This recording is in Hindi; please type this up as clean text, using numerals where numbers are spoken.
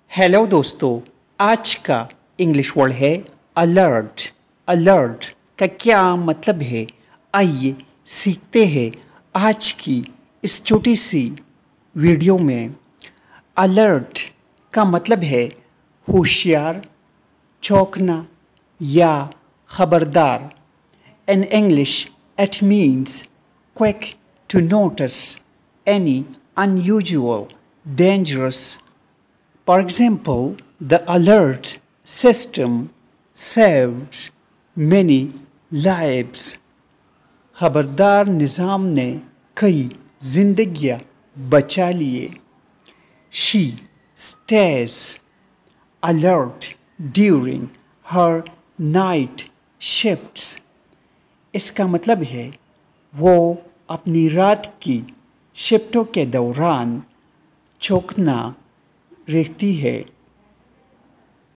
हेलो दोस्तों, आज का इंग्लिश वर्ड है अलर्ट। अलर्ट का क्या मतलब है, आइए सीखते हैं आज की इस छोटी सी वीडियो में। अलर्ट का मतलब है होशियार, चौंकना या खबरदार। In English, it means quick to notice any unusual, dangerous. For example, the alert system saved many lives. खबरदार निज़ाम ने कई जिंदगियां बचा लिए। She stays alert during her night shifts. इसका मतलब है वो अपनी रात की शिफ्टों के दौरान चौकना रहती है।